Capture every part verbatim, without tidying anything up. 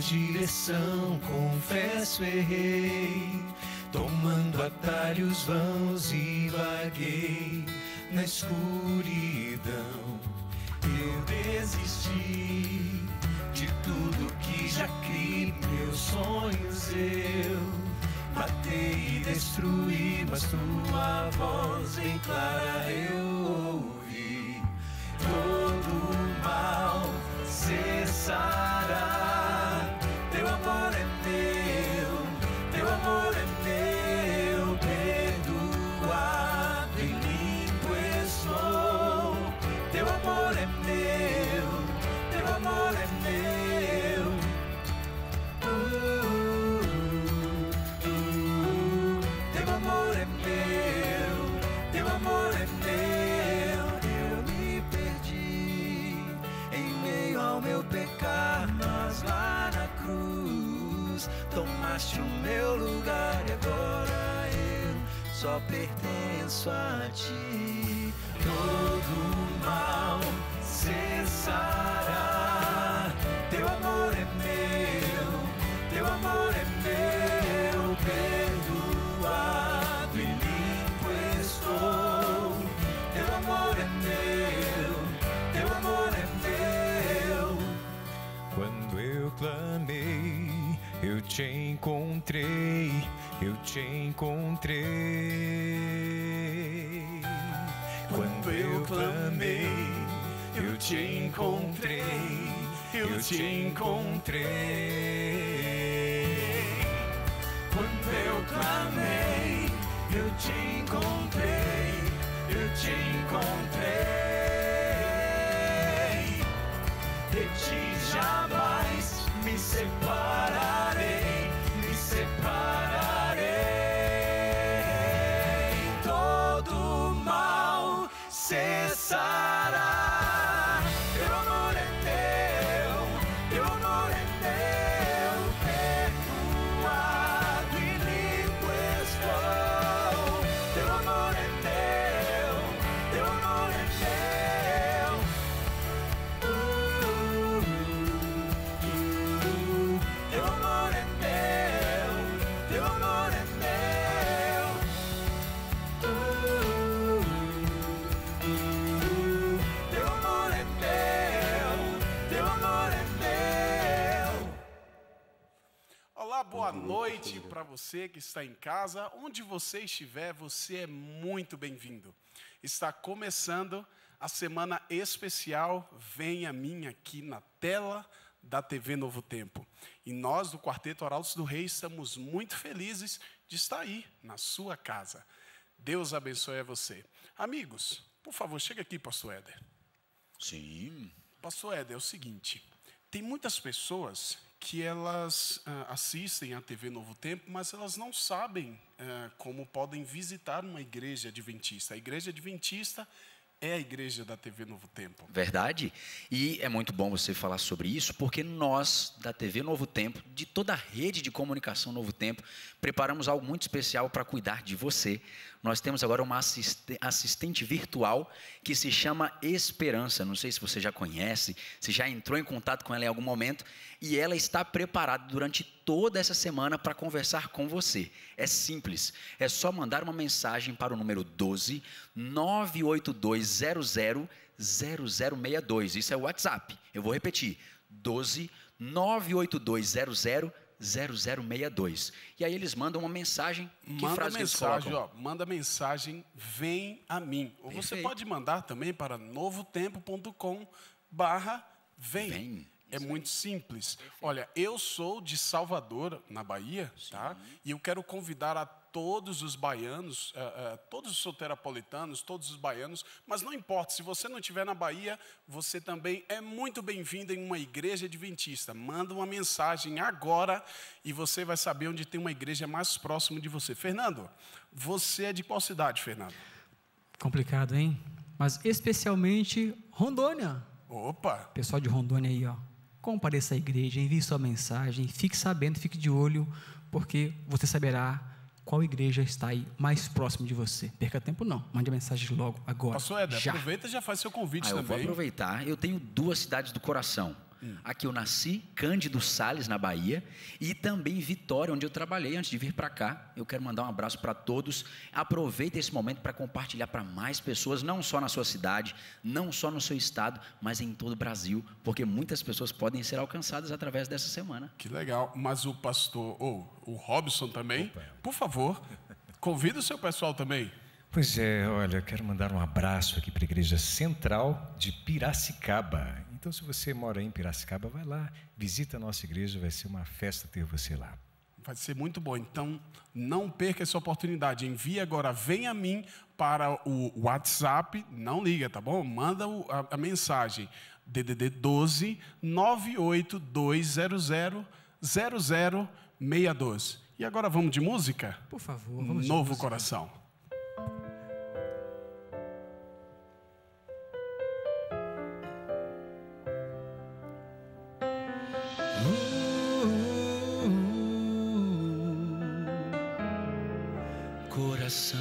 direção, confesso errei, tomando atalhos vãos e vaguei na escuridão. Eu desisti de tudo que já criei, meus sonhos eu matei e destruí, mas tua voz bem clara eu ouvi. Todo mal cessará, teu amor é meu, teu amor é meu, perdoado e limpo estou. Teu amor é meu, teu amor é meu. Uh, uh, uh, teu amor é meu, teu amor é meu. Eu me perdi em meio ao meu pecado, mas lá na cruz tomaste o meu lugar e agora eu só pertenço a ti. Todo mal cessará, teu amor é meu, teu amor é meu, perdoado e limpo estou. Teu amor é meu, teu amor é meu. Quando eu clamei, eu te encontrei, eu te encontrei. Quando eu clamei, eu te encontrei, eu te encontrei. Quando eu clamei, eu te encontrei, eu te encontrei. De ti jamais me separarei, me separarei. Todo mal cessará. Teu amor é teu, teu amor é teu, perdoado e limpo estou. Teu amor é teu, teu amor é teu. Uh, uh, uh, teu amor é meu, teu amor é meu. Uh, Teu amor é meu, teu amor é meu. Olá, boa noite para você que está em casa. Onde você estiver, você é muito bem-vindo. Está começando a semana especial Vem a Mim aqui na tela da T V Novo Tempo. E nós do Quarteto Arautos do Rei estamos muito felizes de estar aí na sua casa. Deus abençoe a você. Amigos, por favor, chega aqui, pastor Éder. Sim. Pastor Éder, é o seguinte, tem muitas pessoas que elas uh, assistem à T V Novo Tempo, mas elas não sabem uh, como podem visitar uma igreja adventista. A igreja adventista é a igreja da T V Novo Tempo. Verdade. E é muito bom você falar sobre isso, porque nós, da T V Novo Tempo, de toda a rede de comunicação Novo Tempo, preparamos algo muito especial para cuidar de você. Nós temos agora uma assistente virtual que se chama Esperança. Não sei se você já conhece, se já entrou em contato com ela em algum momento. E ela está preparada durante toda essa semana para conversar com você. É simples, é só mandar uma mensagem para o número doze, nove oito dois zero zero zero zero seis dois. Isso é o WhatsApp. Eu vou repetir, doze, nove oito dois zero zero zero zero seis dois. E aí eles mandam uma mensagem. Que manda frase mensagem, que eles colocam? ó, manda mensagem, vem a mim. Ou Perfeito. você pode mandar também para novotempo ponto com barra vem. Vem. É muito simples. Olha, eu sou de Salvador, na Bahia, tá? E eu quero convidar a todos os baianos, uh, uh, todos os soteropolitanos, todos os baianos, mas não importa, se você não estiver na Bahia, você também é muito bem-vindo em uma igreja adventista. Manda uma mensagem agora e você vai saber onde tem uma igreja mais próxima de você. Fernando, você é de qual cidade, Fernando? Complicado, hein? Mas especialmente Rondônia. Opa! Pessoal de Rondônia aí, ó. Compareça à igreja, envie sua mensagem, fique sabendo, fique de olho, porque você saberá qual igreja está aí mais próximo de você. Perca tempo não, mande a mensagem logo, agora. Pastor Éder, já. aproveita e já faz seu convite ah, eu também. vou aproveitar. Eu tenho duas cidades do coração. Hum. Aqui eu nasci, Cândido Sales, na Bahia, e também Vitória, onde eu trabalhei antes de vir para cá. Eu quero mandar um abraço para todos. Aproveita esse momento para compartilhar para mais pessoas, não só na sua cidade, não só no seu estado, mas em todo o Brasil, porque muitas pessoas podem ser alcançadas através dessa semana. Que legal. Mas o pastor, ou oh, o Robson também, Opa. por favor, convida o seu pessoal também. Pois é, olha, eu quero mandar um abraço aqui para a Igreja Central de Piracicaba. Então, se você mora em Piracicaba, vai lá, visita a nossa igreja, vai ser uma festa ter você lá. Vai ser muito bom. Então, não perca essa oportunidade. Envie agora, vem a mim para o WhatsApp, não liga, tá bom? Manda a, a mensagem, D D D doze, nove oito dois zero zero, zero zero seis dois. E agora vamos de música? Por favor, vamos de Novo música. Coração. Coração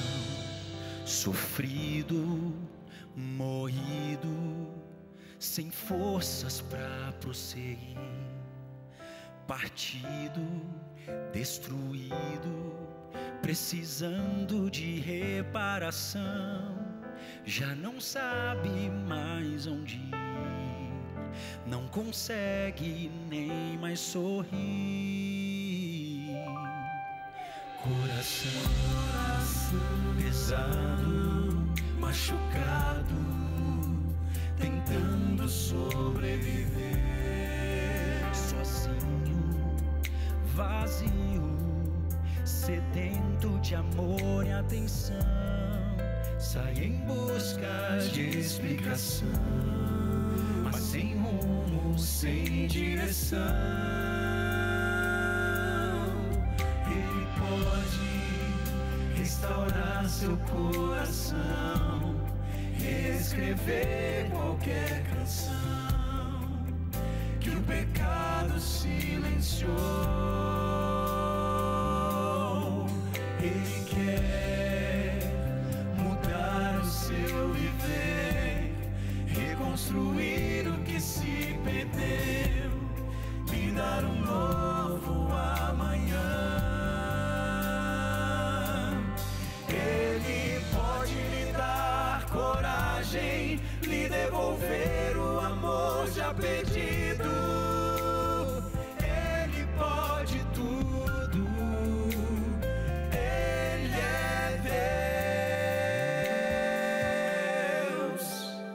sofrido, moído, sem forças pra prosseguir, partido, destruído, precisando de reparação, já não sabe mais onde ir, não consegue nem mais sorrir. Coração, coração pesado, machucado, tentando sobreviver, sozinho, vazio, sedento de amor e atenção, sai em busca de explicação, mas sem rumo, sem direção. Pode restaurar seu coração, reescrever qualquer canção que o pecado silenciou. Ele quer mudar o seu viver, reconstruir o que se perdeu, lhe dar um novo amanhã. Coragem, lhe devolver o amor já perdido. Ele pode tudo, Ele é Deus.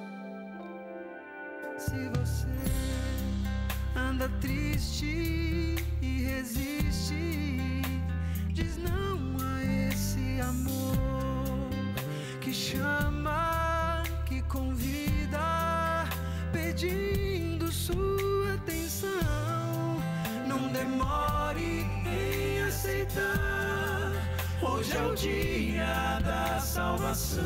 Se você anda triste e resiste, diz não a esse amor que chama, que convida, pedindo sua atenção. Não demore em aceitar, hoje é o dia da salvação.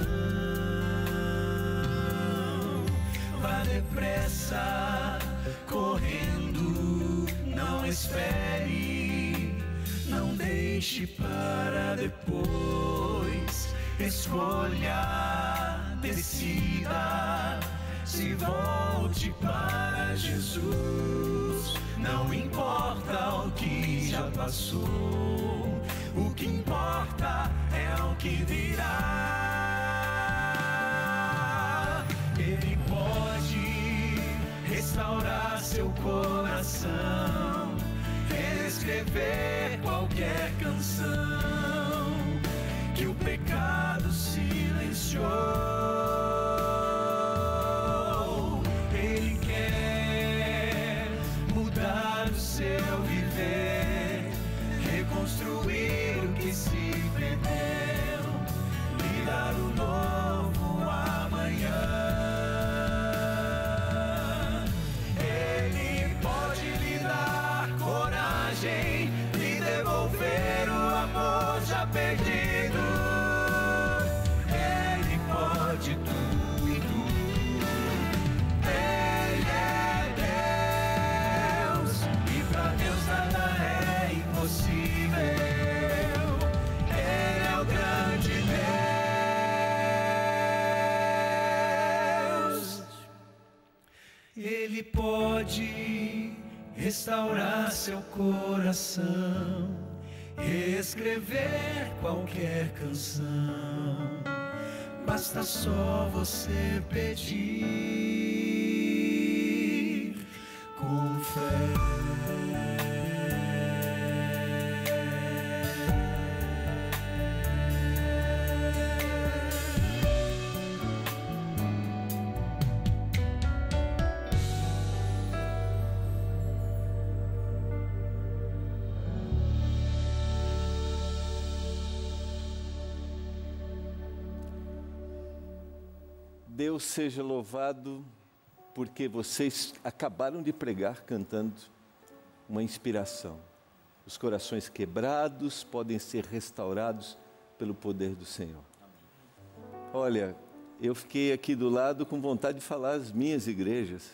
Vá depressa, correndo, não espere, não deixe para depois. Escolha, decida, se volte para Jesus. Não importa o que já passou, o que importa é o que virá. Ele pode restaurar seu coração, reescrever qualquer canção que o pecado silenciou. Ele quer mudar o seu viver, reconstruir o que se perdeu, lhe dar um novo amanhã. Ele pode lhe dar coragem, lhe devolver o amor já perdido. Ele é o grande Deus. Ele pode restaurar seu coração, escrever qualquer canção. Basta só você pedir com fé. Deus seja louvado, porque vocês acabaram de pregar cantando uma inspiração. Os corações quebrados podem ser restaurados pelo poder do Senhor. Olha, eu fiquei aqui do lado com vontade de falar as minhas igrejas.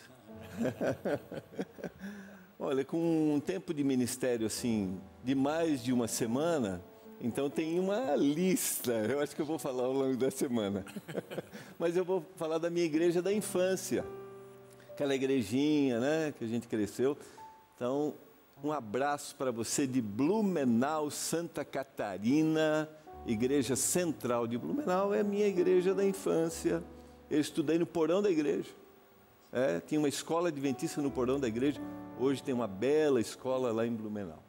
Olha, com um tempo de ministério assim, de mais de uma semana, então tem uma lista, eu acho que eu vou falar ao longo da semana. Mas eu vou falar da minha igreja da infância, aquela igrejinha, né, que a gente cresceu. Então, um abraço para você de Blumenau, Santa Catarina, Igreja Central de Blumenau, é a minha igreja da infância. Eu estudei no porão da igreja. É, tinha uma escola adventista no porão da igreja, hoje tem uma bela escola lá em Blumenau.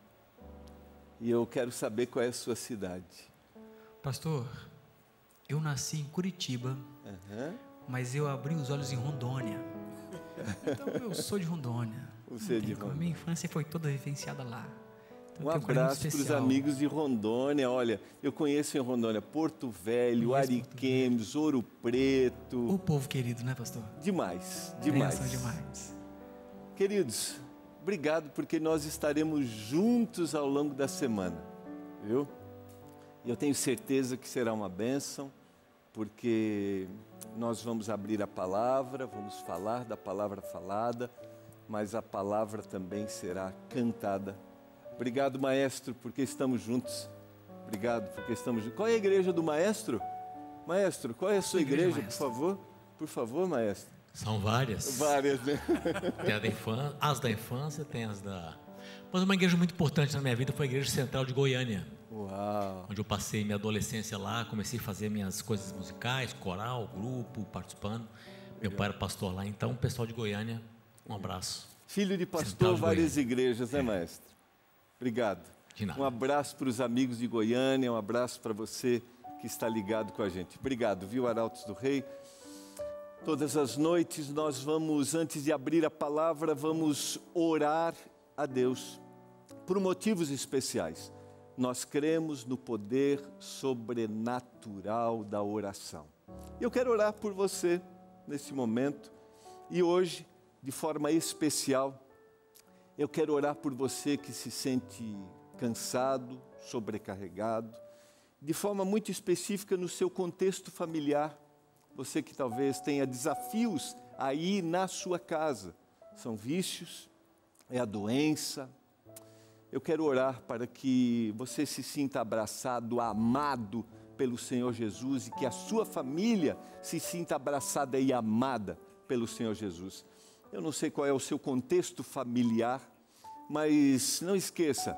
E eu quero saber qual é a sua cidade. Pastor, eu nasci em Curitiba, uhum. mas eu abri os olhos em Rondônia. Então eu sou de Rondônia. Você é de Rondônia. A minha infância foi toda vivenciada lá. Então, um abraço para os amigos de Rondônia. Olha, eu conheço em Rondônia Porto Velho, Ariquemes, Ouro Preto. O povo querido, né, pastor? Demais, demais. Benção demais. Queridos, obrigado, porque nós estaremos juntos ao longo da semana, viu? E eu tenho certeza que será uma bênção, porque nós vamos abrir a palavra, vamos falar da palavra falada, mas a palavra também será cantada. Obrigado, maestro, porque estamos juntos. Obrigado, porque estamos juntos. Qual é a igreja do maestro? Maestro, qual é a sua igreja, igreja por favor? Por favor, maestro. São várias. Várias, né? Tem a da infância, as da infância, tem as da... Mas uma igreja muito importante na minha vida foi a Igreja Central de Goiânia. Uau! Onde eu passei minha adolescência lá, comecei a fazer minhas coisas musicais, coral, grupo, participando. Meu pai era pastor lá, então o pessoal de Goiânia, um abraço. Filho de pastor, de várias igrejas, né, maestro? Obrigado. De nada. Um abraço para os amigos de Goiânia, um abraço para você que está ligado com a gente. Obrigado, viu, Arautos do Rei? Todas as noites nós vamos, antes de abrir a palavra, vamos orar a Deus por motivos especiais. Nós cremos no poder sobrenatural da oração. Eu quero orar por você nesse momento e hoje, de forma especial, eu quero orar por você que se sente cansado, sobrecarregado, de forma muito específica no seu contexto familiar. Você que talvez tenha desafios aí na sua casa, são vícios, é a doença. Eu quero orar para que você se sinta abraçado, amado pelo Senhor Jesus e que a sua família se sinta abraçada e amada pelo Senhor Jesus. Eu não sei qual é o seu contexto familiar, mas não esqueça,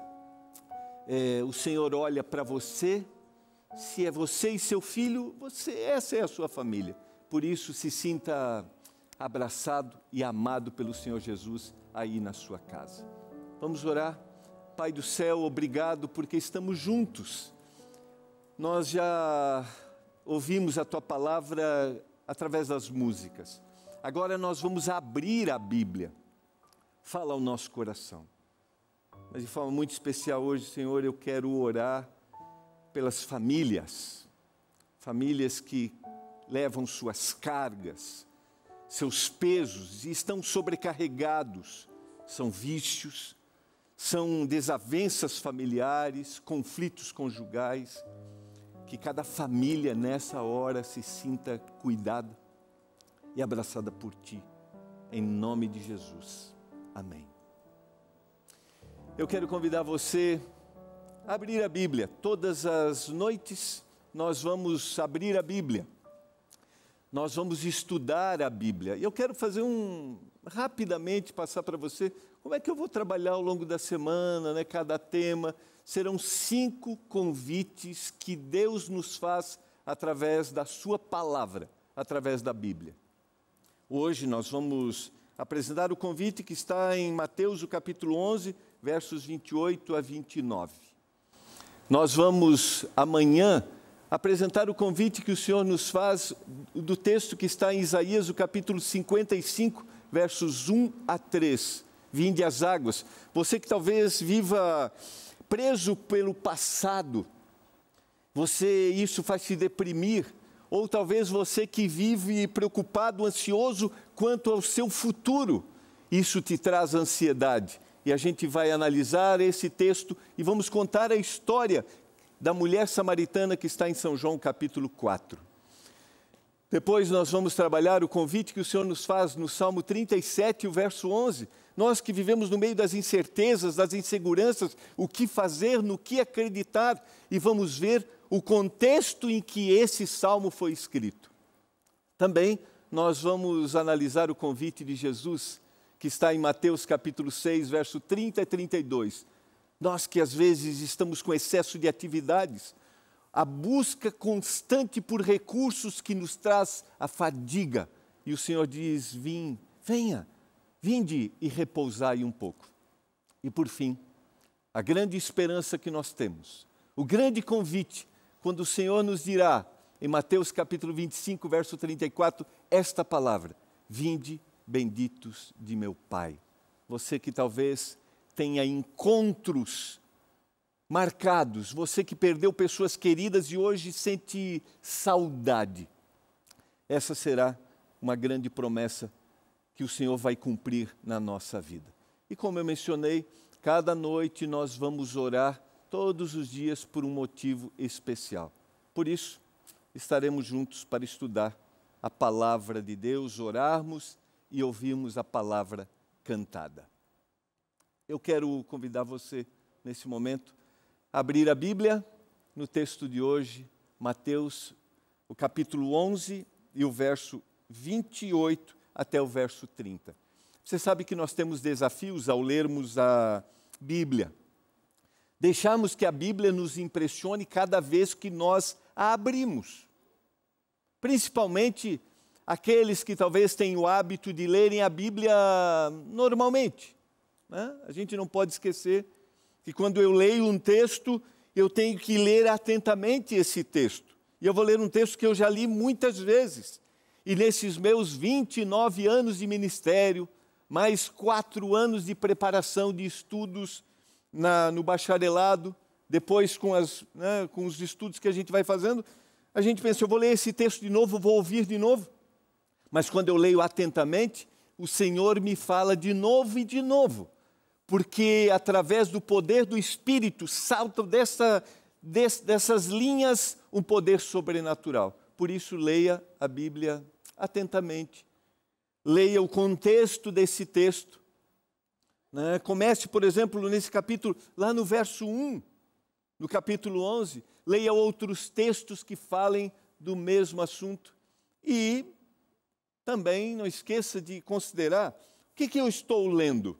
é, o Senhor olha para você, se é você e seu filho, você, essa é a sua família. Por isso, se sinta abraçado e amado pelo Senhor Jesus aí na sua casa. Vamos orar? Pai do céu, obrigado porque estamos juntos. Nós já ouvimos a Tua palavra através das músicas. Agora nós vamos abrir a Bíblia. Fala ao nosso coração. Mas de forma muito especial hoje, Senhor, eu quero orar pelas famílias. Famílias que levam suas cargas, seus pesos e estão sobrecarregados. São vícios, são desavenças familiares, conflitos conjugais. Que cada família nessa hora se sinta cuidada e abraçada por Ti, em nome de Jesus. Amém. Eu quero convidar você a abrir a Bíblia. Todas as noites nós vamos abrir a Bíblia. nós vamos estudar a Bíblia. E eu quero fazer um, rapidamente, passar para você, como é que eu vou trabalhar ao longo da semana, né, cada tema. Serão cinco convites que Deus nos faz através da sua palavra, através da Bíblia. Hoje nós vamos apresentar o convite que está em Mateus, o capítulo onze, versos vinte e oito a vinte e nove. Nós vamos amanhã apresentar o convite que o Senhor nos faz do texto que está em Isaías, o capítulo cinquenta e cinco, versos um a três. Vinde às águas. Você que talvez viva preso pelo passado, você, isso faz se deprimir, ou talvez você que vive preocupado, ansioso quanto ao seu futuro, isso te traz ansiedade. E a gente vai analisar esse texto e vamos contar a história da mulher samaritana que está em São João, capítulo quatro. Depois nós vamos trabalhar o convite que o Senhor nos faz no Salmo trinta e sete, o verso onze. Nós que vivemos no meio das incertezas, das inseguranças, o que fazer, no que acreditar, e vamos ver o contexto em que esse salmo foi escrito. Também nós vamos analisar o convite de Jesus, que está em Mateus capítulo seis, verso trinta e trinta e dois. Nós que às vezes estamos com excesso de atividades, a busca constante por recursos que nos traz a fadiga. E o Senhor diz, vim, venha, vinde e repousai um pouco. E por fim, a grande esperança que nós temos, o grande convite, quando o Senhor nos dirá, em Mateus capítulo vinte e cinco, verso trinta e quatro, esta palavra, vinde benditos de meu Pai. Você que talvez tenha encontros marcados, você que perdeu pessoas queridas e hoje sente saudade, essa será uma grande promessa que o Senhor vai cumprir na nossa vida. E como eu mencionei, cada noite nós vamos orar todos os dias por um motivo especial. Por isso, estaremos juntos para estudar a palavra de Deus, orarmos e ouvirmos a palavra cantada. Eu quero convidar você, nesse momento, a abrir a Bíblia no texto de hoje, Mateus, o capítulo onze e o verso vinte e oito até o verso trinta. Você sabe que nós temos desafios ao lermos a Bíblia. Deixarmos que a Bíblia nos impressione cada vez que nós a abrimos. Principalmente aqueles que talvez tenham o hábito de lerem a Bíblia normalmente, né? A gente não pode esquecer que quando eu leio um texto, eu tenho que ler atentamente esse texto. E eu vou ler um texto que eu já li muitas vezes. E nesses meus vinte e nove anos de ministério, mais quatro anos de preparação de estudos na, no bacharelado, depois com, as, né, com os estudos que a gente vai fazendo, a gente pensa, eu vou ler esse texto de novo, vou ouvir de novo. Mas quando eu leio atentamente, o Senhor me fala de novo e de novo. Porque através do poder do Espírito salta dessa, des, dessas linhas um poder sobrenatural. Por isso, leia a Bíblia atentamente. Leia o contexto desse texto. Né? Comece, por exemplo, nesse capítulo, lá no verso um, no capítulo onze. Leia outros textos que falem do mesmo assunto. E também não esqueça de considerar o que, que eu estou lendo.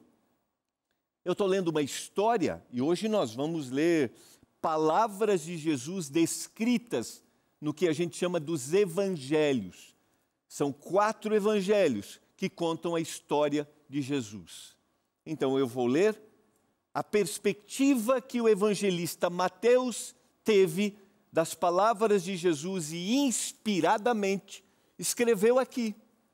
Eu estou lendo uma história e hoje nós vamos ler palavras de Jesus descritas no que a gente chama dos evangelhos. São quatro evangelhos que contam a história de Jesus. Então eu vou ler a perspectiva que o evangelista Mateus teve das palavras de Jesus e inspiradamente escreveu aqui.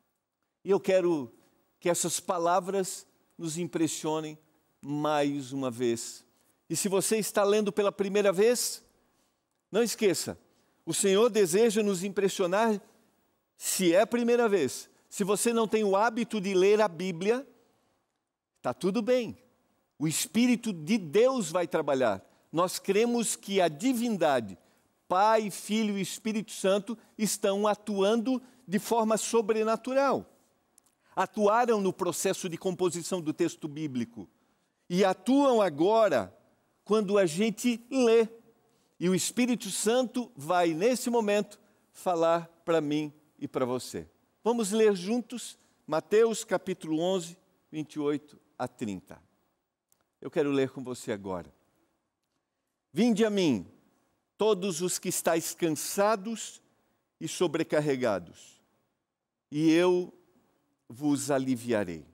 E eu quero que essas palavras nos impressionem mais uma vez. E se você está lendo pela primeira vez, não esqueça, o Senhor deseja nos impressionar se é a primeira vez. Se você não tem o hábito de ler a Bíblia, está tudo bem. O Espírito de Deus vai trabalhar. Nós cremos que a divindade, Pai, Filho e Espírito Santo, estão atuando de forma sobrenatural. Atuaram no processo de composição do texto bíblico. E atuam agora quando a gente lê. E o Espírito Santo vai, nesse momento, falar para mim e para você. Vamos ler juntos Mateus capítulo onze, vinte e oito a trinta. Eu quero ler com você agora. Vinde a mim, todos os que estáis cansados e sobrecarregados, e eu vos aliviarei.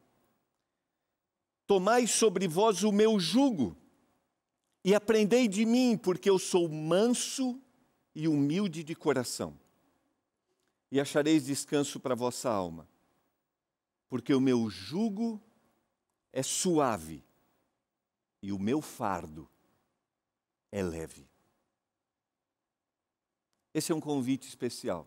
Tomai sobre vós o meu jugo, e aprendei de mim, porque eu sou manso e humilde de coração. E achareis descanso para a vossa alma, porque o meu jugo é suave e o meu fardo é leve. Esse é um convite especial.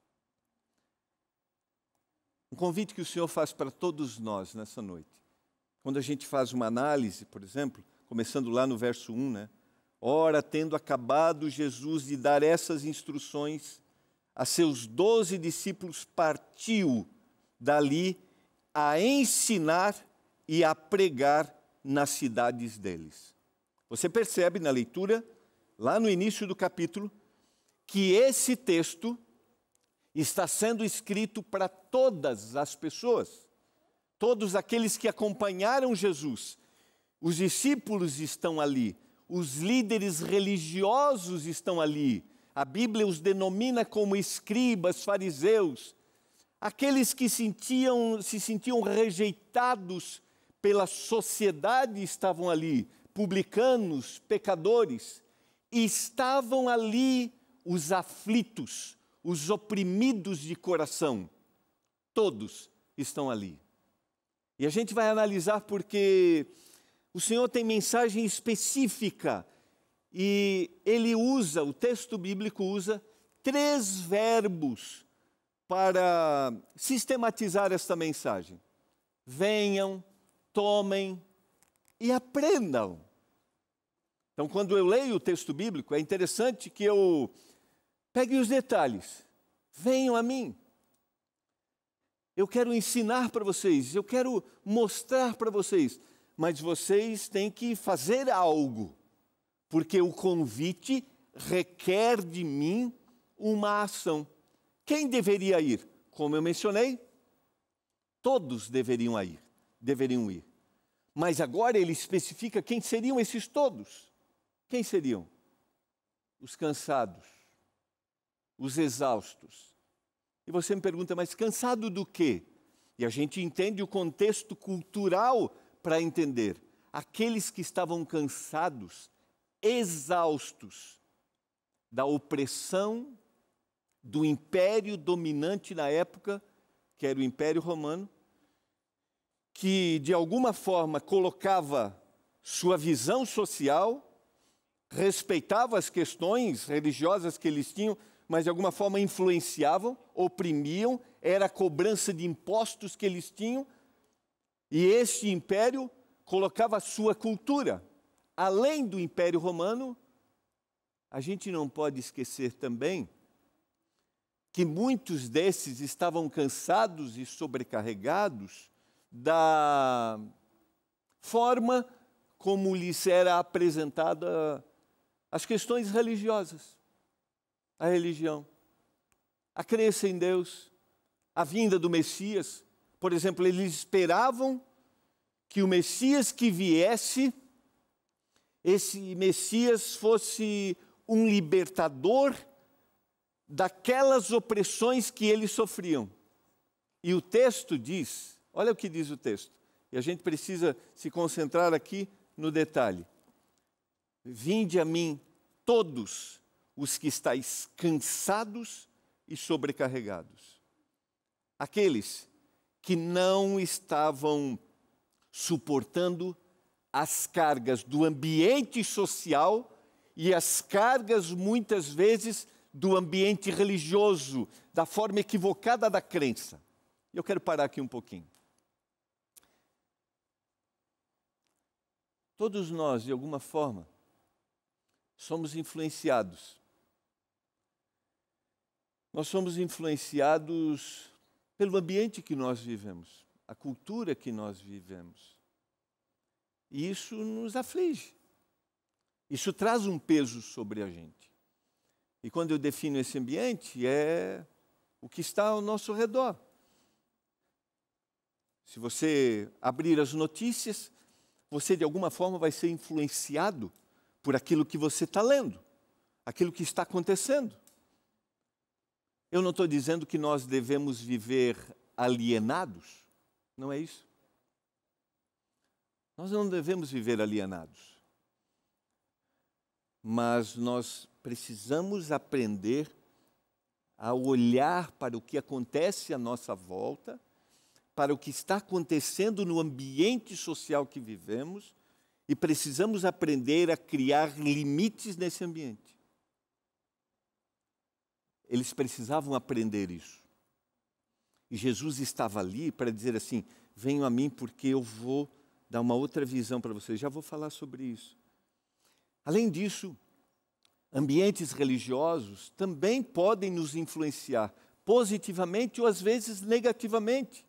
Um convite que o Senhor faz para todos nós nessa noite. Quando a gente faz uma análise, por exemplo, começando lá no verso um, né? Ora, tendo acabado Jesus de dar essas instruções a seus doze discípulos, partiu dali a ensinar e a pregar nas cidades deles. Você percebe na leitura, lá no início do capítulo, que esse texto está sendo escrito para todas as pessoas, todos aqueles que acompanharam Jesus. Os discípulos estão ali, os líderes religiosos estão ali. A Bíblia os denomina como escribas, fariseus, aqueles que sentiam, se sentiam rejeitados pela sociedade estavam ali, publicanos, pecadores, e estavam ali os aflitos, os oprimidos de coração, todos estão ali. E a gente vai analisar porque o Senhor tem mensagem específica e Ele usa, o texto bíblico usa três verbos para sistematizar esta mensagem. Venham, tomem e aprendam. Então, quando eu leio o texto bíblico, é interessante que eu pegue os detalhes. Venham a mim. Eu quero ensinar para vocês, eu quero mostrar para vocês, mas vocês têm que fazer algo, porque o convite requer de mim uma ação. Quem deveria ir? Como eu mencionei, todos deveriam ir, deveriam ir. Mas agora ele especifica quem seriam esses todos. Quem seriam? Os cansados, os exaustos. E você me pergunta, mas cansado do quê? E a gente entende o contexto cultural para entender. Aqueles que estavam cansados, exaustos da opressão do império dominante na época, que era o Império Romano, que de alguma forma colocava sua visão social, respeitava as questões religiosas que eles tinham, mas de alguma forma influenciavam, oprimiam, era a cobrança de impostos que eles tinham, e este império colocava a sua cultura. Além do Império Romano, a gente não pode esquecer também que muitos desses estavam cansados e sobrecarregados da forma como lhes era apresentada as questões religiosas. A religião, a crença em Deus, a vinda do Messias. Por exemplo, eles esperavam que o Messias que viesse, esse Messias fosse um libertador daquelas opressões que eles sofriam. E o texto diz, olha o que diz o texto, e a gente precisa se concentrar aqui no detalhe. Vinde a mim todos os que estáis cansados e sobrecarregados. Aqueles que não estavam suportando as cargas do ambiente social e as cargas, muitas vezes, do ambiente religioso, da forma equivocada da crença. Eu quero parar aqui um pouquinho. Todos nós, de alguma forma, somos influenciados. Nós somos influenciados pelo ambiente que nós vivemos, a cultura que nós vivemos. E isso nos aflige. Isso traz um peso sobre a gente. E quando eu defino esse ambiente, é o que está ao nosso redor. Se você abrir as notícias, você de alguma forma vai ser influenciado por aquilo que você está lendo, aquilo que está acontecendo. Eu não estou dizendo que nós devemos viver alienados, não é isso. Nós não devemos viver alienados. Mas nós precisamos aprender a olhar para o que acontece à nossa volta, para o que está acontecendo no ambiente social que vivemos, e precisamos aprender a criar limites nesse ambiente. Eles precisavam aprender isso. E Jesus estava ali para dizer assim: venham a mim porque eu vou dar uma outra visão para vocês. Já vou falar sobre isso. Além disso, ambientes religiosos também podem nos influenciar positivamente ou às vezes negativamente.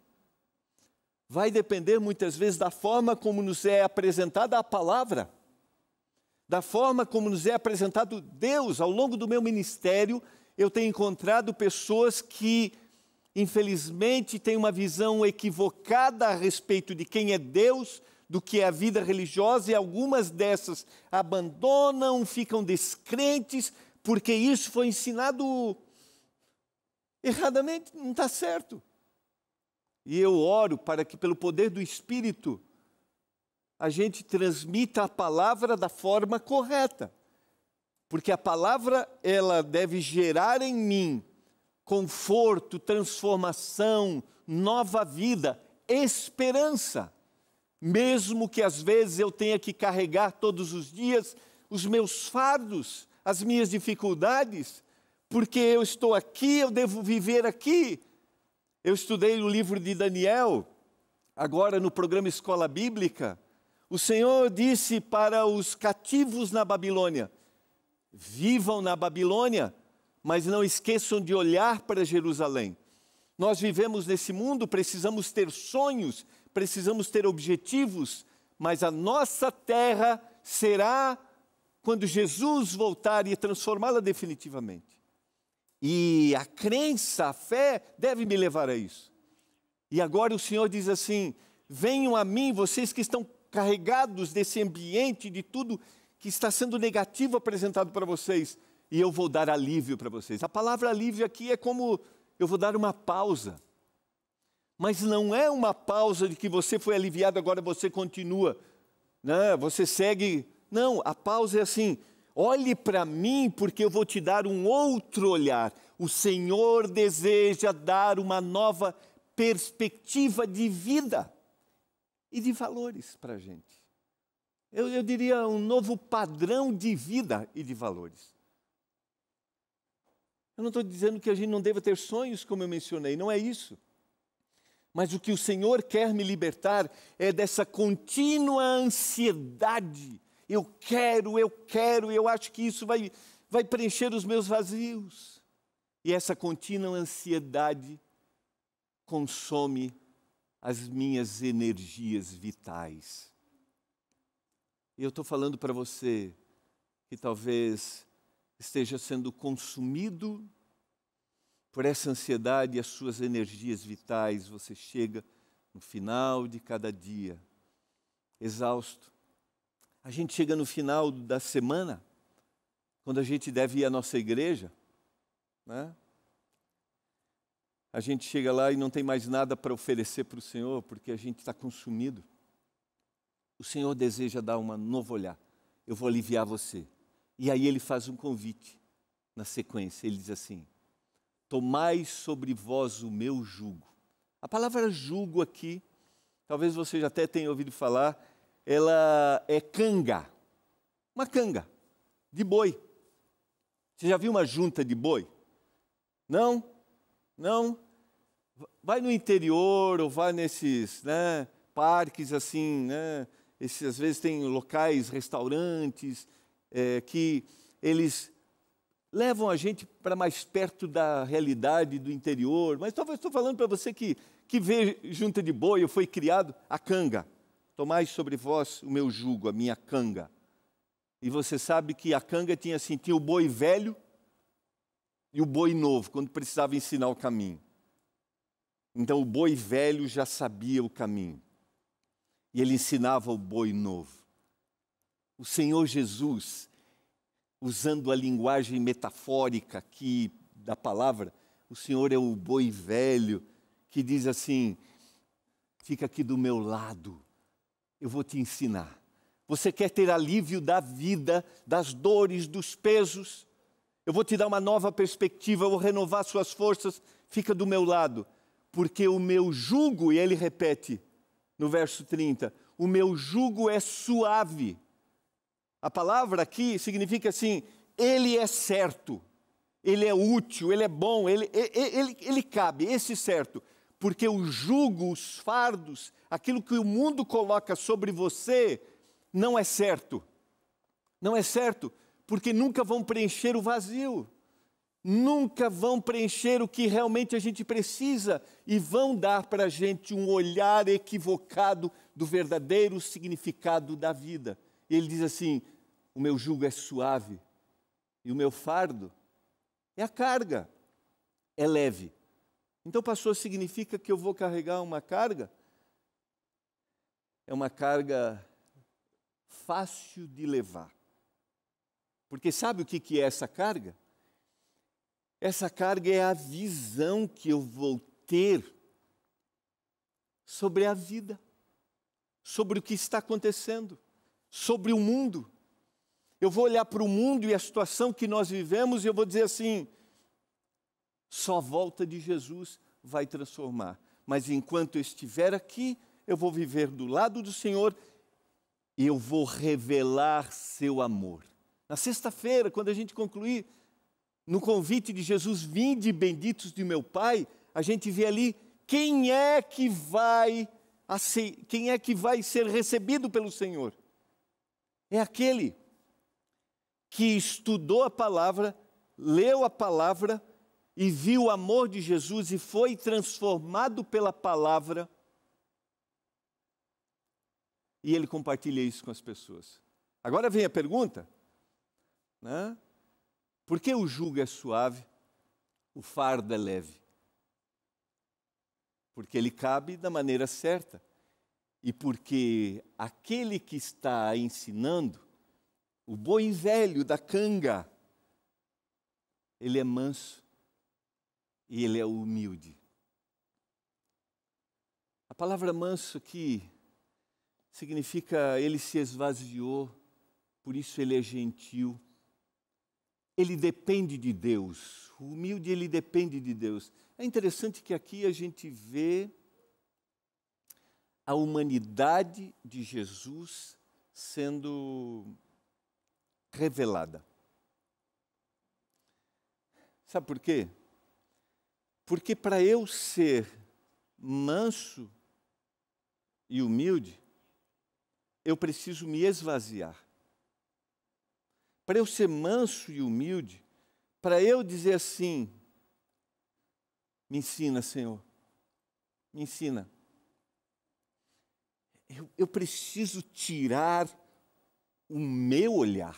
Vai depender muitas vezes da forma como nos é apresentada a palavra, da forma como nos é apresentado Deus. Ao longo do meu ministério, eu tenho encontrado pessoas que, infelizmente, têm uma visão equivocada a respeito de quem é Deus, do que é a vida religiosa, e algumas dessas abandonam, ficam descrentes, porque isso foi ensinado erradamente, não está certo. E eu oro para que, pelo poder do Espírito, a gente transmita a palavra da forma correta. Porque a palavra, ela deve gerar em mim conforto, transformação, nova vida, esperança. Mesmo que às vezes eu tenha que carregar todos os dias os meus fardos, as minhas dificuldades, porque eu estou aqui, eu devo viver aqui. Eu estudei o livro de Daniel, agora no programa Escola Bíblica. O Senhor disse para os cativos na Babilônia: vivam na Babilônia, mas não esqueçam de olhar para Jerusalém. Nós vivemos nesse mundo, precisamos ter sonhos, precisamos ter objetivos, mas a nossa terra será quando Jesus voltar e transformá-la definitivamente. E a crença, a fé, deve me levar a isso. E agora o Senhor diz assim: venham a mim, vocês que estão carregados desse ambiente, de tudo que está sendo negativo apresentado para vocês, e eu vou dar alívio para vocês. A palavra alívio aqui é como eu vou dar uma pausa. Mas não é uma pausa de que você foi aliviado, agora você continua, né? Você segue. Não, a pausa é assim: olhe para mim, porque eu vou te dar um outro olhar. O Senhor deseja dar uma nova perspectiva de vida e de valores para a gente. Eu, eu diria um novo padrão de vida e de valores. Eu não estou dizendo que a gente não deva ter sonhos, como eu mencionei, não é isso. Mas o que o Senhor quer me libertar é dessa contínua ansiedade. Eu quero, eu quero, eu acho que isso vai, vai preencher os meus vazios. E essa contínua ansiedade consome as minhas energias vitais. E eu estou falando para você que talvez esteja sendo consumido por essa ansiedade e as suas energias vitais. Você chega no final de cada dia, exausto. A gente chega no final da semana, quando a gente deve ir à nossa igreja, né? A gente chega lá e não tem mais nada para oferecer para o Senhor, porque a gente está consumido. O Senhor deseja dar um novo olhar. Eu vou aliviar você. E aí Ele faz um convite na sequência. Ele diz assim: tomai sobre vós o meu jugo. A palavra jugo aqui, talvez você já até tenha ouvido falar, ela é canga. Uma canga de boi. Você já viu uma junta de boi? Não? Não? Vai no interior ou vai nesses, né, parques assim, né? Esses, às vezes tem locais, restaurantes, é, que eles levam a gente para mais perto da realidade do interior. Mas talvez estou falando para você que, que vê junta de boi, ou foi criado, a canga. Tomai sobre vós o meu jugo, a minha canga. E você sabe que a canga tinha assim, tinha o boi velho e o boi novo, quando precisava ensinar o caminho. Então o boi velho já sabia o caminho. E ele ensinava o boi novo. O Senhor Jesus, usando a linguagem metafórica aqui da palavra, o Senhor é o boi velho que diz assim: fica aqui do meu lado, eu vou te ensinar. Você quer ter alívio da vida, das dores, dos pesos? Eu vou te dar uma nova perspectiva, eu vou renovar suas forças, fica do meu lado. Porque o meu jugo, e ele repete no verso trinta, o meu jugo é suave. A palavra aqui significa assim, ele é certo, ele é útil, ele é bom, ele, ele, ele, ele cabe, esse certo. Porque o jugo, os fardos, aquilo que o mundo coloca sobre você, não é certo. Não é certo, porque nunca vão preencher o vazio. Nunca vão preencher o que realmente a gente precisa e vão dar para a gente um olhar equivocado do verdadeiro significado da vida. E ele diz assim, o meu jugo é suave e o meu fardo é a carga, é leve. Então, pastor, significa que eu vou carregar uma carga? É uma carga fácil de levar. Porque sabe o que é essa carga? Essa carga é a visão que eu vou ter sobre a vida, sobre o que está acontecendo, sobre o mundo. Eu vou olhar para o mundo e a situação que nós vivemos e eu vou dizer assim, só a volta de Jesus vai transformar. Mas enquanto eu estiver aqui, eu vou viver do lado do Senhor e eu vou revelar seu amor. Na sexta-feira, quando a gente concluir, no convite de Jesus, vinde benditos de meu Pai, a gente vê ali quem é que vai, quem é que vai ser recebido pelo Senhor. É aquele que estudou a palavra, leu a palavra e viu o amor de Jesus e foi transformado pela palavra. E ele compartilha isso com as pessoas. Agora vem a pergunta, né? Por que o jugo é suave, o fardo é leve? Porque ele cabe da maneira certa. E porque aquele que está ensinando, o boi velho da canga, ele é manso e ele é humilde. A palavra manso aqui significa ele se esvaziou, por isso ele é gentil. Ele depende de Deus, o humilde ele depende de Deus. É interessante que aqui a gente vê a humanidade de Jesus sendo revelada. Sabe por quê? Porque para eu ser manso e humilde, eu preciso me esvaziar. Para eu ser manso e humilde, para eu dizer assim, me ensina, Senhor, me ensina. Eu, eu preciso tirar o meu olhar.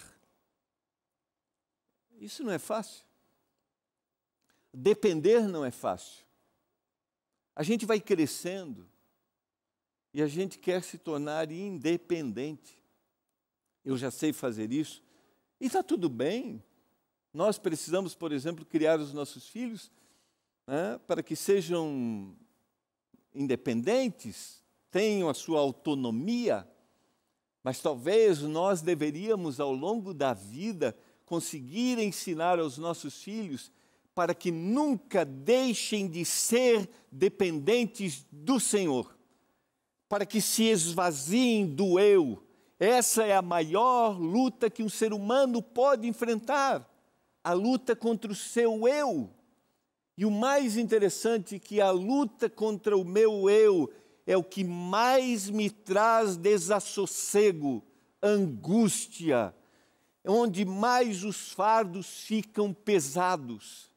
Isso não é fácil. Depender não é fácil. A gente vai crescendo e a gente quer se tornar independente. Eu já sei fazer isso. E está tudo bem. Nós precisamos, por exemplo, criar os nossos filhos, né, para que sejam independentes, tenham a sua autonomia, mas talvez nós deveríamos, ao longo da vida, conseguir ensinar aos nossos filhos para que nunca deixem de ser dependentes do Senhor, para que se esvaziem do eu. Essa é a maior luta que um ser humano pode enfrentar, a luta contra o seu eu. E o mais interessante é que a luta contra o meu eu é o que mais me traz desassossego, angústia, onde mais os fardos ficam pesados.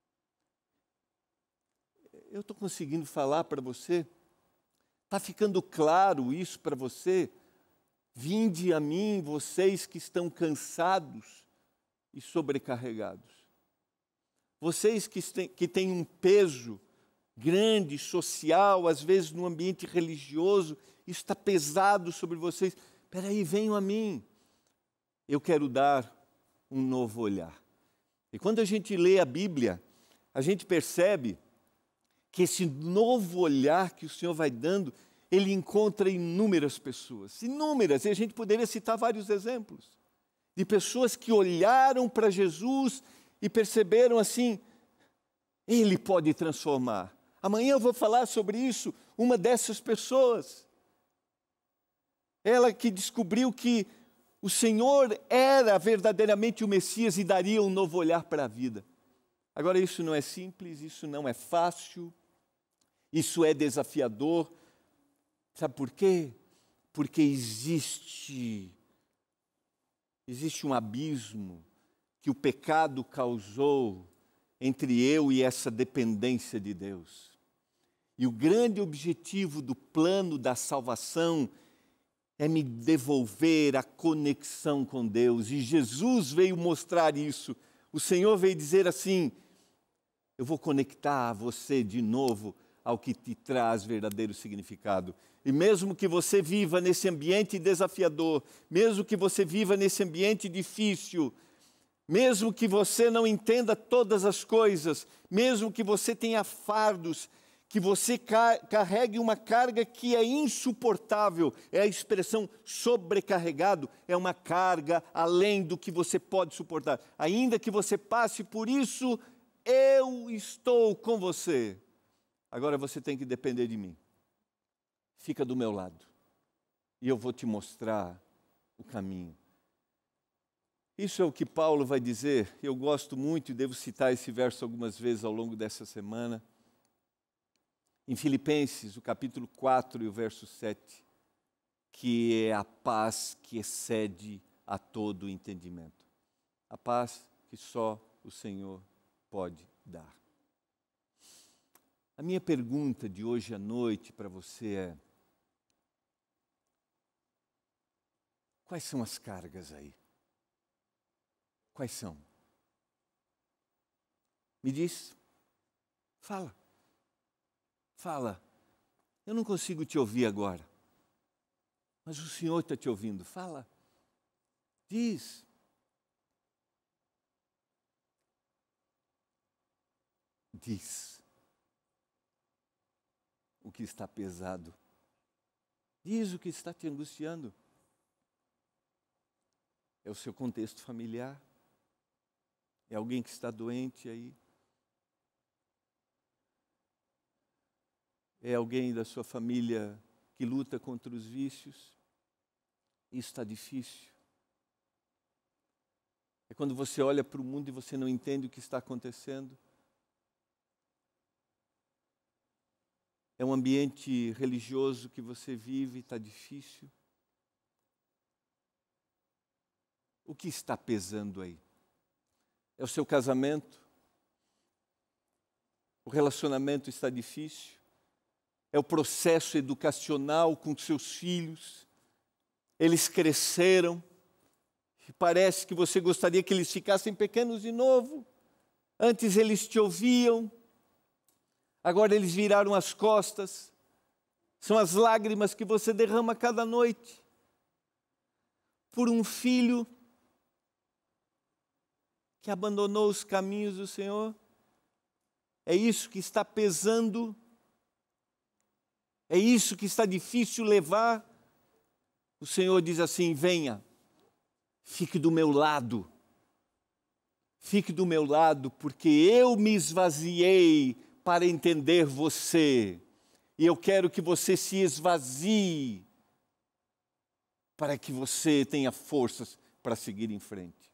Eu estou conseguindo falar para você? Está ficando claro isso para você? Vinde a mim, vocês que estão cansados e sobrecarregados. vocês que têm, que têm um peso grande, social, às vezes no ambiente religioso, isso está pesado sobre vocês. Espera aí, venham a mim. Eu quero dar um novo olhar. E quando a gente lê a Bíblia, a gente percebe que esse novo olhar que o Senhor vai dando, Ele encontra inúmeras pessoas, inúmeras, e a gente poderia citar vários exemplos, de pessoas que olharam para Jesus e perceberam assim, Ele pode transformar. Amanhã eu vou falar sobre isso, uma dessas pessoas. Ela que descobriu que o Senhor era verdadeiramente o Messias e daria um novo olhar para a vida. Agora, isso não é simples, isso não é fácil, isso é desafiador. Sabe por quê? Porque existe, existe um abismo que o pecado causou entre eu e essa dependência de Deus. E o grande objetivo do plano da salvação é me devolver a conexão com Deus. E Jesus veio mostrar isso. O Senhor veio dizer assim, eu vou conectar você de novo ao que te traz verdadeiro significado. E mesmo que você viva nesse ambiente desafiador, mesmo que você viva nesse ambiente difícil, mesmo que você não entenda todas as coisas, mesmo que você tenha fardos, que você carregue uma carga que é insuportável, é a expressão sobrecarregado, é uma carga além do que você pode suportar. Ainda que você passe por isso, eu estou com você. Agora você tem que depender de mim. Fica do meu lado e eu vou te mostrar o caminho. Isso é o que Paulo vai dizer. Eu gosto muito e devo citar esse verso algumas vezes ao longo dessa semana. Em Filipenses, o capítulo quatro e o verso sete, que é a paz que excede a todo entendimento. A paz que só o Senhor pode dar. A minha pergunta de hoje à noite para você é: quais são as cargas aí? Quais são? Me diz. Fala. Fala. Eu não consigo te ouvir agora, mas o Senhor está te ouvindo. Fala. Diz. Diz o que está pesado. Diz o que está te angustiando. É o seu contexto familiar? É alguém que está doente aí? É alguém da sua família que luta contra os vícios? Isso está difícil. É quando você olha para o mundo e você não entende o que está acontecendo. É um ambiente religioso que você vive, está difícil. O que está pesando aí? É o seu casamento? O relacionamento está difícil? É o processo educacional com seus filhos? Eles cresceram e parece que você gostaria que eles ficassem pequenos de novo. Antes eles te ouviam, agora eles viraram as costas. São as lágrimas que você derrama cada noite por um filho que abandonou os caminhos do Senhor. É isso que está pesando, é isso que está difícil levar. O Senhor diz assim: venha, fique do meu lado, fique do meu lado, porque eu me esvaziei para entender você, e eu quero que você se esvazie, para que você tenha forças para seguir em frente.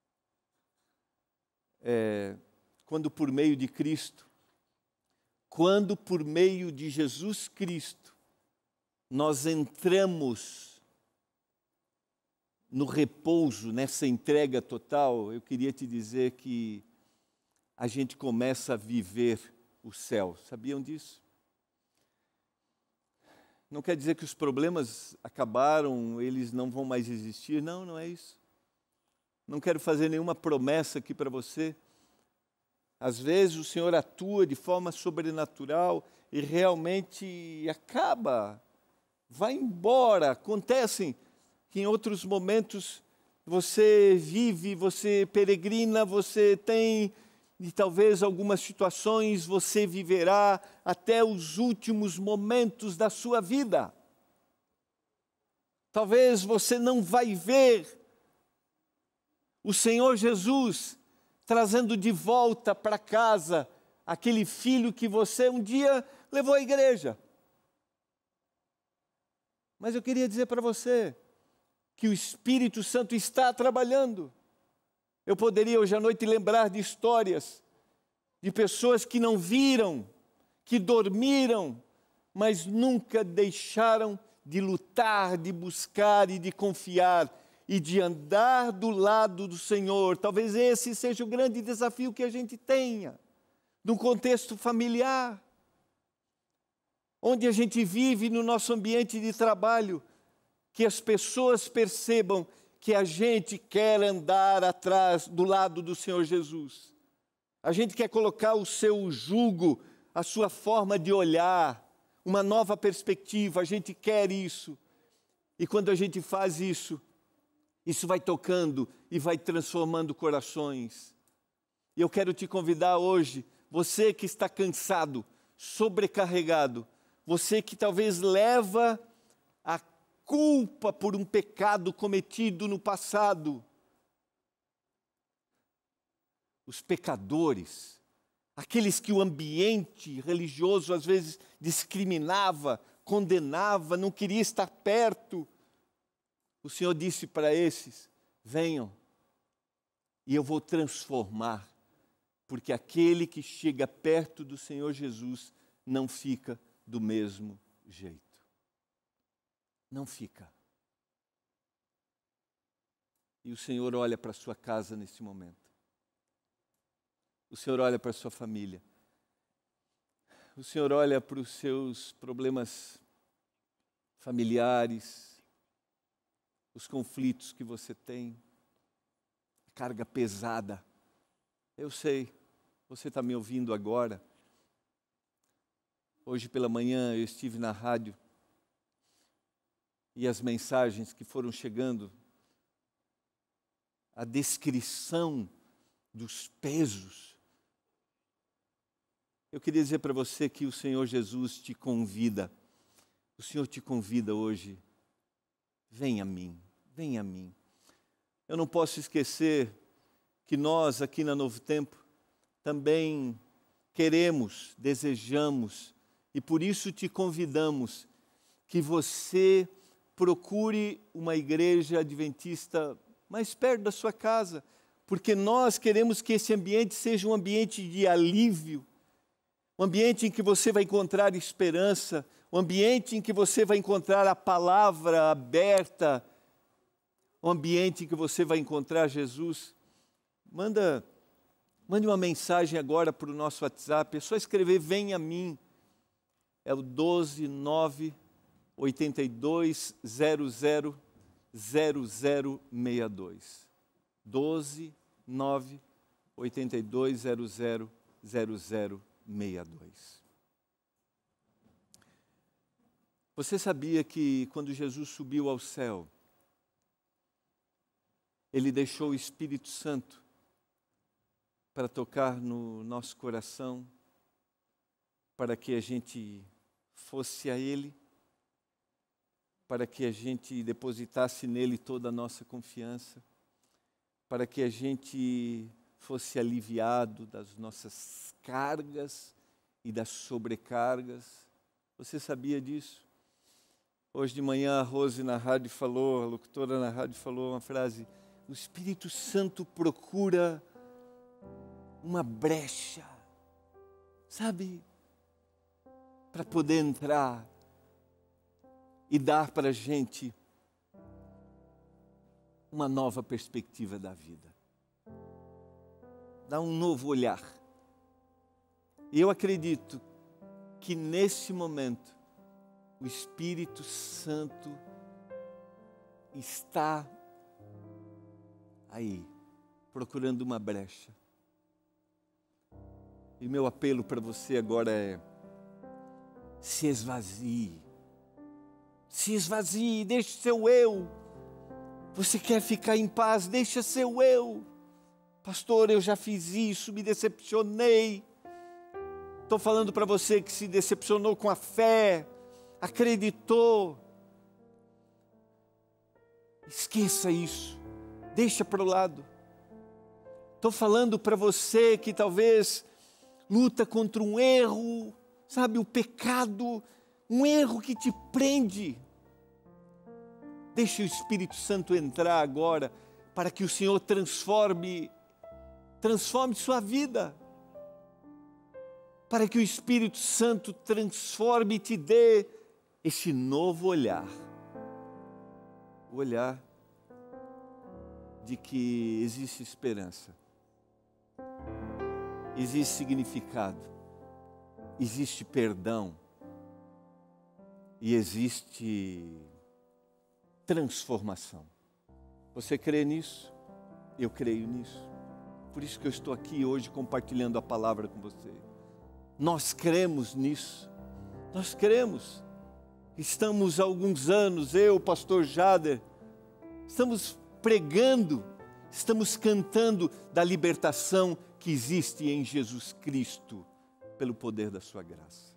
É, quando por meio de Cristo, quando por meio de Jesus Cristo, nós entramos no repouso, nessa entrega total, eu queria te dizer que a gente começa a viver o céu. Sabiam disso? Não quer dizer que os problemas acabaram, eles não vão mais existir. Não, não é isso. Não quero fazer nenhuma promessa aqui para você, Às vezes o Senhor atua de forma sobrenatural e realmente acaba, vai embora. Acontecem que em outros momentos você vive, você peregrina, você tem, e talvez algumas situações você viverá até os últimos momentos da sua vida. Talvez você não vai ver o Senhor Jesus trazendo de volta para casa aquele filho que você um dia levou à igreja. Mas eu queria dizer para você que o Espírito Santo está trabalhando. Eu poderia hoje à noite lembrar de histórias de pessoas que não viram, que dormiram, mas nunca deixaram de lutar, de buscar e de confiar e de andar do lado do Senhor. Talvez esse seja o grande desafio que a gente tenha, num contexto familiar, onde a gente vive no nosso ambiente de trabalho, que as pessoas percebam que a gente quer andar atrás, do lado do Senhor Jesus. A gente quer colocar o seu jugo, a sua forma de olhar, uma nova perspectiva, a gente quer isso. E quando a gente faz isso, isso vai tocando e vai transformando corações. E eu quero te convidar hoje, você que está cansado, sobrecarregado, você que talvez leva a culpa por um pecado cometido no passado. Os pecadores, aqueles que o ambiente religioso às vezes discriminava, condenava, não queria estar perto. O Senhor disse para esses: venham, e eu vou transformar, porque aquele que chega perto do Senhor Jesus não fica do mesmo jeito. Não fica. E o Senhor olha para a sua casa nesse momento. O Senhor olha para a sua família. O Senhor olha para os seus problemas familiares, os conflitos que você tem, a carga pesada. Eu sei, você está me ouvindo agora. Hoje pela manhã eu estive na rádio e as mensagens que foram chegando, a descrição dos pesos. Eu queria dizer para você que o Senhor Jesus te convida, o Senhor te convida hoje, vem a mim, vem a mim. Eu não posso esquecer que nós aqui na Novo Tempo também queremos, desejamos, e por isso te convidamos que você procure uma igreja adventista mais perto da sua casa, porque nós queremos que esse ambiente seja um ambiente de alívio, um ambiente em que você vai encontrar esperança, um ambiente em que você vai encontrar a palavra aberta, um ambiente em que você vai encontrar Jesus. Manda, mande uma mensagem agora para o nosso WhatsApp, é só escrever vem a mim, é o doze nove oitenta e dois zero zero zero zero seis dois. doze nove oitenta e dois zero zero zero zero seis dois. Você sabia que quando Jesus subiu ao céu, Ele deixou o Espírito Santo para tocar no nosso coração, para que a gente fosse a Ele, para que a gente depositasse nele toda a nossa confiança, para que a gente fosse aliviado das nossas cargas e das sobrecargas. Você sabia disso? Hoje de manhã a Rose na rádio falou, a locutora na rádio falou uma frase: o Espírito Santo procura uma brecha, sabe, para poder entrar e dar para a gente uma nova perspectiva da vida, dar um novo olhar. E eu acredito que nesse momento o Espírito Santo está aí, procurando uma brecha. E meu apelo para você agora é: se esvazie. Se esvazie, deixe seu eu. Você quer ficar em paz, deixa seu eu. Pastor, eu já fiz isso, me decepcionei. Estou falando para você que se decepcionou com a fé, acreditou. Esqueça isso, deixa para o lado. Estou falando para você que talvez luta contra um erro, sabe, o pecado, um erro que te prende. Deixe o Espírito Santo entrar agora para que o Senhor transforme, transforme sua vida. Para que o Espírito Santo transforme e te dê esse novo olhar. O olhar de que existe esperança, existe significado, existe perdão e existe transformação. Você crê nisso? Eu creio nisso. Por isso que eu estou aqui hoje compartilhando a palavra com você. Nós cremos nisso. Nós cremos. Estamos há alguns anos, eu, o pastor Jader, estamos pregando, estamos cantando da libertação que existe em Jesus Cristo, pelo poder da sua graça.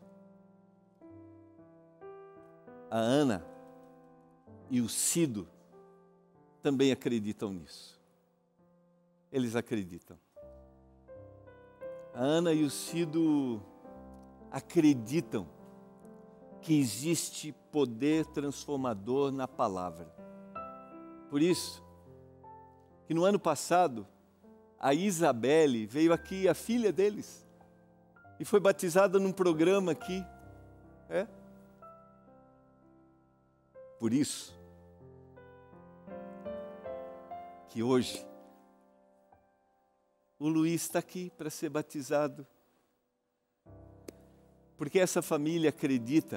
A Ana e o Cido também acreditam nisso. Eles acreditam. A Ana e o Cido acreditam que existe poder transformador na palavra. Por isso, que no ano passado, a Isabelle veio aqui, a filha deles, e foi batizada num programa aqui. É? Por isso, que hoje, o Luiz está aqui para ser batizado. Porque essa família acredita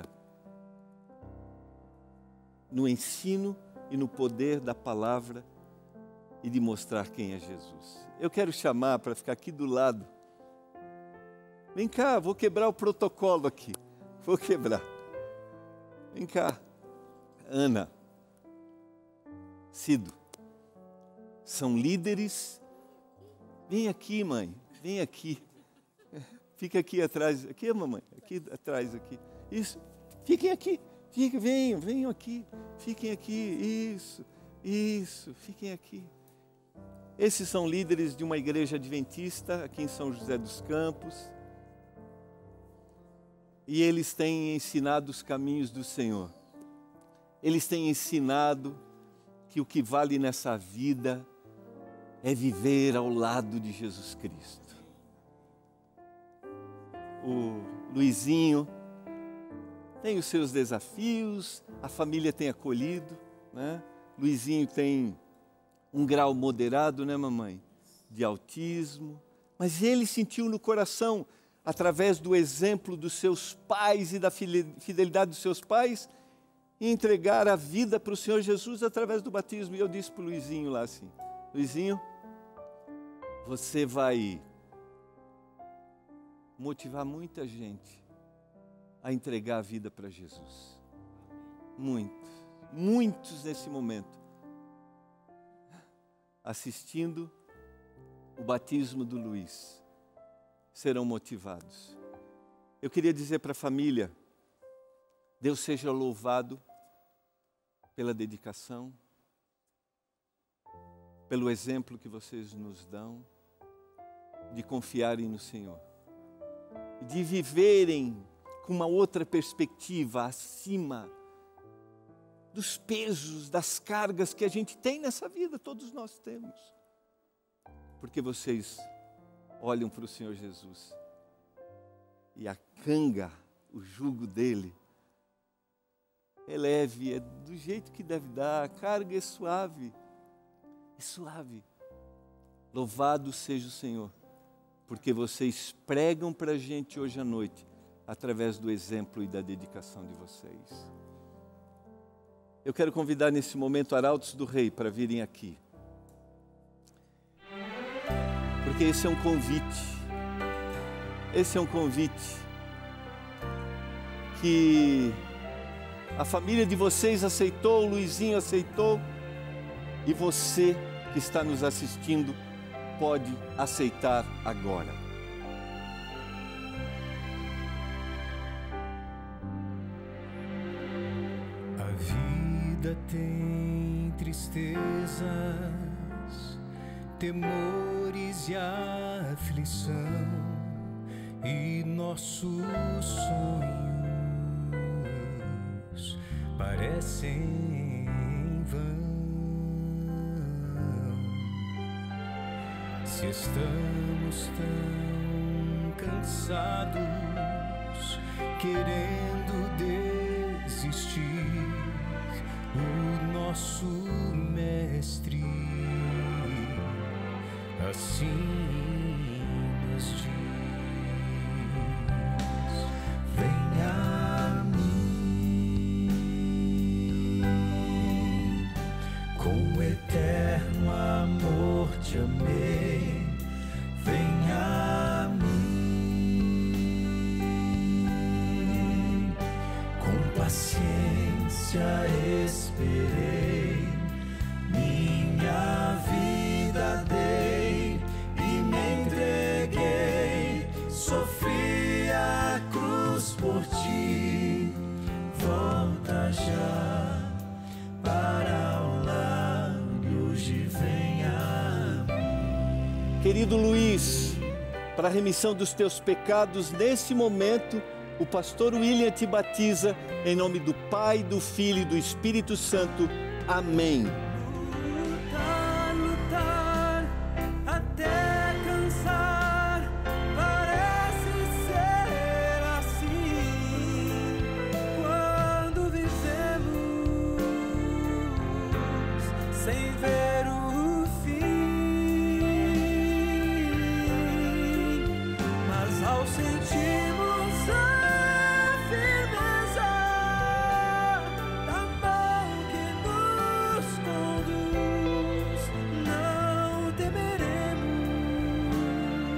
no ensino e no poder da palavra e de mostrar quem é Jesus. Eu quero chamar para ficar aqui do lado. Vem cá, vou quebrar o protocolo aqui. Vou quebrar. Vem cá. Ana, Cido, são líderes. Vem aqui, mãe. Vem aqui. Fica aqui atrás. Aqui, mamãe. Aqui atrás, aqui. Isso. Fiquem aqui. Fiquem, venham, venham aqui. Fiquem aqui. Isso. Isso. Fiquem aqui. Esses são líderes de uma igreja adventista aqui em São José dos Campos. E eles têm ensinado os caminhos do Senhor. Eles têm ensinado que o que vale nessa vida é viver ao lado de Jesus Cristo. O Luizinho tem os seus desafios, a família tem acolhido, né? Luizinho tem um grau moderado, né, mamãe? De autismo, mas ele sentiu no coração, através do exemplo dos seus pais e da fidelidade dos seus pais, entregar a vida para o Senhor Jesus através do batismo. E eu disse para o Luizinho lá assim: Luizinho, você vai motivar muita gente a entregar a vida para Jesus. Muitos, muitos nesse momento, assistindo o batismo do Luiz, serão motivados. Eu queria dizer para a família, Deus seja louvado pela dedicação, pelo exemplo que vocês nos dão, de confiarem no Senhor, de viverem com uma outra perspectiva acima dos pesos, das cargas que a gente tem nessa vida, todos nós temos. Porque vocês olham para o Senhor Jesus e a canga, o jugo dele, é leve, é do jeito que deve dar, a carga é suave, é suave. Louvado seja o Senhor, porque vocês pregam para a gente hoje à noite, através do exemplo e da dedicação de vocês. Eu quero convidar nesse momento arautos do rei para virem aqui. Porque esse é um convite. esse é um convite que a família de vocês aceitou, o Luizinho aceitou, e você que está nos assistindo pode aceitar agora. A vida tem tristezas, temores e aflição, e nossos sonhos parecem em vão. Se estamos tão cansados, querendo desistir, o nosso mestre assim nos diz: venha a mim, com eterno amor te amei. Venha a mim, com paciência esperei, minha vida dei e me entreguei, sofri a cruz por ti. Volta já para o lar e hoje venha a mim. Querido Luiz, para a remissão dos teus pecados, nesse momento, o pastor William te batiza em nome do Pai, do Filho e do Espírito Santo. Amém. Lutar, lutar, até cansar, parece ser assim, quando vivemos sem ver o fim, mas ao sentirmos a firmeza da mão que nos conduz, não temeremos,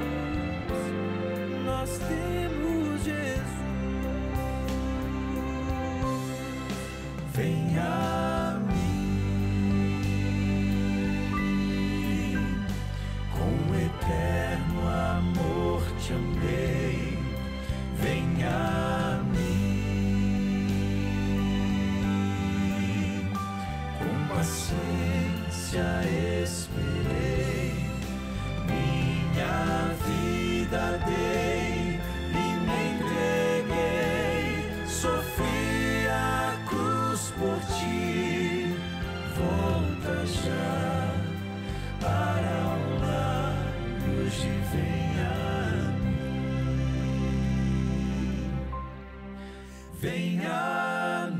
nós temos Jesus. Venha a mim, com eterno amor te amei. Venha a mim, com paciência esperei, minha vida dei e me entreguei, sofri a cruz por ti. Volta já para o lar e hoje venha a mim. Venha a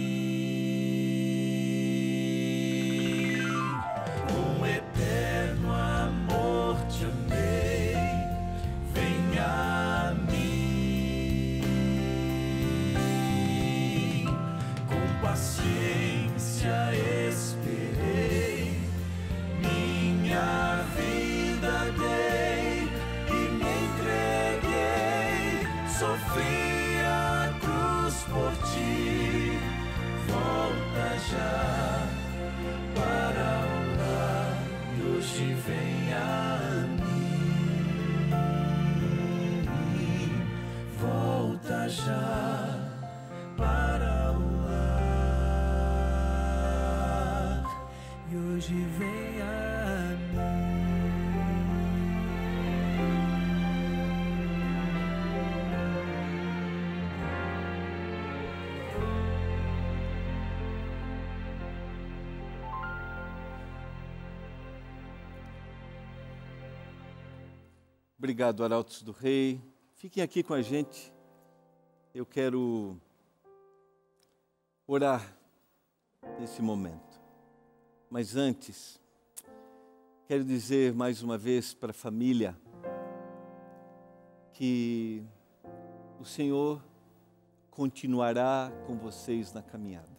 mim, com eterno amor te amei. Venha a mim, com paciência esperei, minha vida dei e me entreguei, sofri a cruz por ti. Volta já para o lar e hoje venha a mim. Volta já para o lar e hoje venha a mim. Obrigado, Arautos do Rei. Fiquem aqui com a gente. Eu quero orar nesse momento. Mas antes, quero dizer mais uma vez para a família que o Senhor continuará com vocês na caminhada.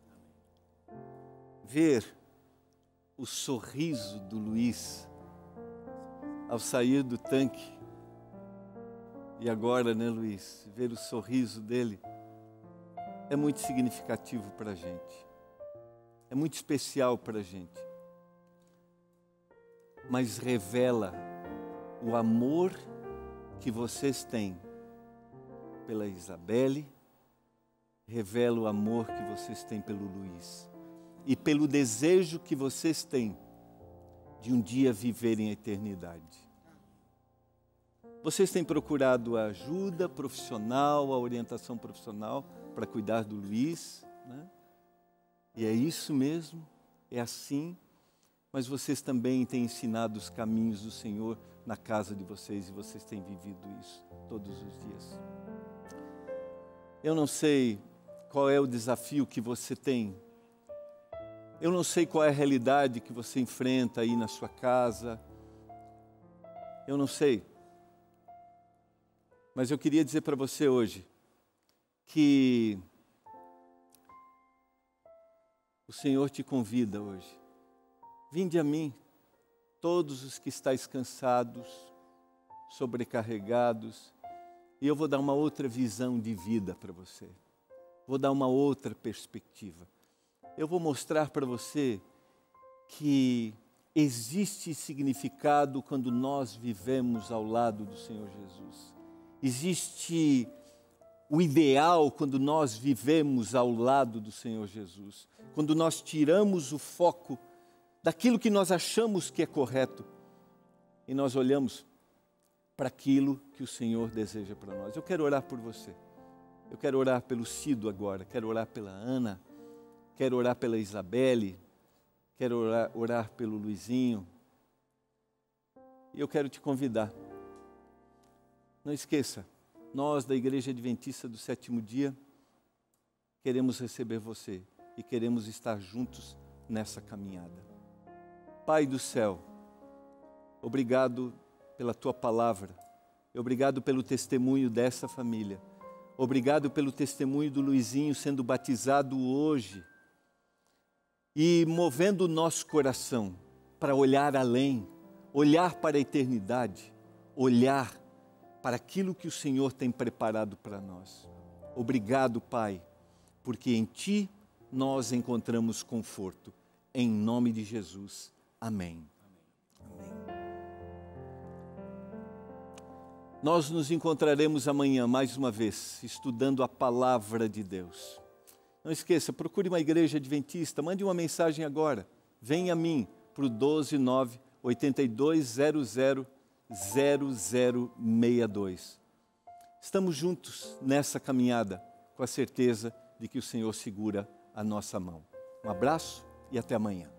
Ver o sorriso do Luiz ao sair do tanque E agora, né, Luiz, ver o sorriso dele é muito significativo para a gente. É muito especial para a gente. Mas revela o amor que vocês têm pela Isabelle, revela o amor que vocês têm pelo Luiz e pelo desejo que vocês têm de um dia viverem a eternidade. Vocês têm procurado a ajuda profissional, a orientação profissional para cuidar do Luiz, né? E é isso mesmo, é assim, mas vocês também têm ensinado os caminhos do Senhor na casa de vocês e vocês têm vivido isso todos os dias. Eu não sei qual é o desafio que você tem, eu não sei qual é a realidade que você enfrenta aí na sua casa, eu não sei, mas eu queria dizer para você hoje que o Senhor te convida hoje. Vinde a mim, todos os que estáis cansados, sobrecarregados, e eu vou dar uma outra visão de vida para você. Vou dar uma outra perspectiva. Eu vou mostrar para você que existe significado quando nós vivemos ao lado do Senhor Jesus. Existe o ideal quando nós vivemos ao lado do Senhor Jesus. Quando nós tiramos o foco daquilo que nós achamos que é correto e nós olhamos para aquilo que o Senhor deseja para nós. Eu quero orar por você. Eu quero orar pelo Cido agora, quero orar pela Ana, quero orar pela Isabelle, quero orar, orar pelo Luizinho. E eu quero te convidar. Não esqueça, nós da Igreja Adventista do Sétimo Dia queremos receber você e queremos estar juntos nessa caminhada. Pai do céu, obrigado pela Tua palavra, obrigado pelo testemunho dessa família, obrigado pelo testemunho do Luizinho sendo batizado hoje e movendo o nosso coração para olhar além, olhar para a eternidade, olhar para aquilo que o Senhor tem preparado para nós. Obrigado, Pai, porque em Ti nós encontramos conforto. Em nome de Jesus. Amém. Amém. Nós nos encontraremos amanhã, mais uma vez, estudando a Palavra de Deus. Não esqueça, procure uma igreja adventista, mande uma mensagem agora. Venha a mim para o doze nove oito dois zero zero zero zero seis dois. Estamos juntos nessa caminhada, com a certeza de que o Senhor segura a nossa mão. Um abraço e até amanhã.